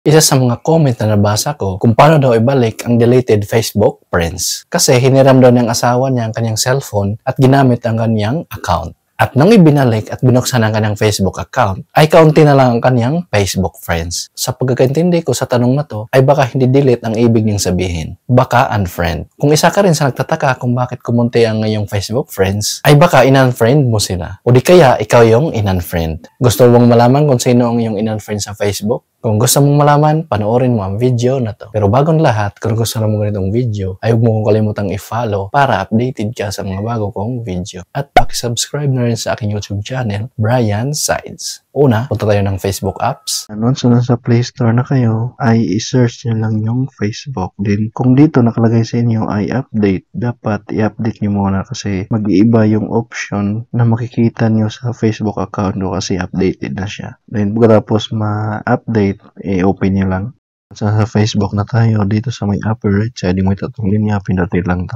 Isa sa mga comment na nabasa ko kung paano daw ibalik ang deleted Facebook friends. Kasi hiniram daw ng asawa niya ang kanyang cellphone at ginamit ang kanyang account. At nang ibinalik at binuksan ang kanyang Facebook account, ay kaunti na lang ang kanyang Facebook friends. Sa pagkakaintindi ko sa tanong na to, ay baka hindi delete ang ibig niyang sabihin. Baka unfriend. Kung isa ka rin sa nagtataka kung bakit kumunti ang iyong Facebook friends, ay baka in-unfriend mo sila. O di kaya ikaw yung in-unfriend. Gusto mong malaman kung sino ang iyong in-unfriend sa Facebook? Kung gusto mong malaman, panoorin mo ang video na to. Pero bagong lahat, kung gusto mo ganitong video, ay huwag mo kong kalimutang i-follow para updated ka sa mga bago kong video. At pakisubscribe na rin sa aking YouTube channel, Brian Sides. Una, punta tayo ng Facebook apps. Once nasa Play Store na kayo, ay i-search nyo lang yung Facebook. Then, kung dito nakalagay sa inyo ay update, dapat i-update nyo muna kasi mag-iiba yung option na makikita nyo sa Facebook account nyo kasi updated na siya. Then, pagkatapos ma-update, i-open nyo lang. Sa Facebook na tayo, dito sa may upper right side, yung may tatlong linya, pindutin lang to.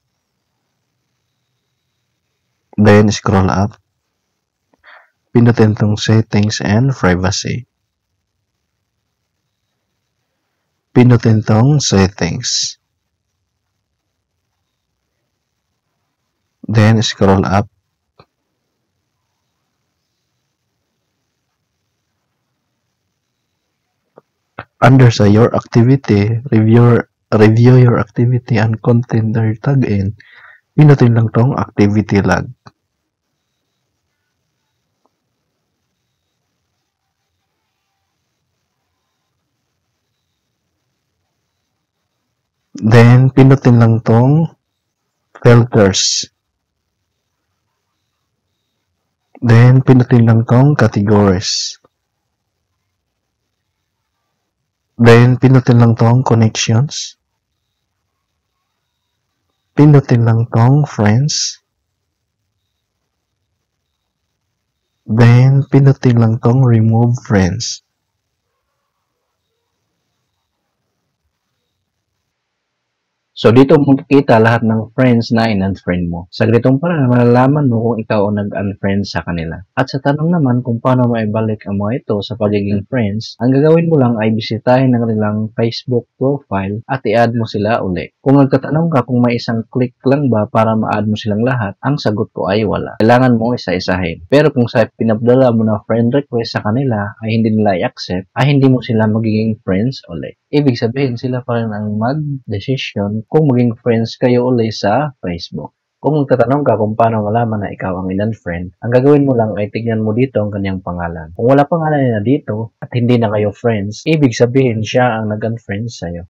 Then, scroll up. Pindutin tong settings and privacy. Pindutin tong settings. Then, scroll up. Under sa your activity, review your activity and content that tag in. Pindutin lang tong activity log. Then, pindutin lang tong filters. Then, pindutin lang tong categories. Then, pindutin lang tong connections. Pindutin lang tong friends. Then, pindutin lang tong remove friends. So dito mo makikita lahat ng friends na in-unfriend mo. Sa ganitong paraan, malalaman mo kung ikaw ang nag-unfriend sa kanila. At sa tanong naman kung paano maibalik ang mga ito sa pagiging friends, ang gagawin mo lang ay bisitahin ang kanilang Facebook profile at i-add mo sila uli. Kung nagtatanong ka kung may isang click lang ba para ma-add mo silang lahat, ang sagot ko ay wala. Kailangan mo isa-isahin. Pero kung sa pinabdala mo na friend request sa kanila ay hindi nila i-accept, ay hindi mo sila magiging friends uli. Ibig sabihin sila pa rin ang mag-decision kung maging friends kayo uli sa Facebook. Kung magtatanong ka kung paano malaman na ikaw ang in-unfriend, ang gagawin mo lang ay tignan mo dito ang kanyang pangalan. Kung wala pangalan niya dito at hindi na kayo friends, ibig sabihin siya ang nag-unfriend sa'yo.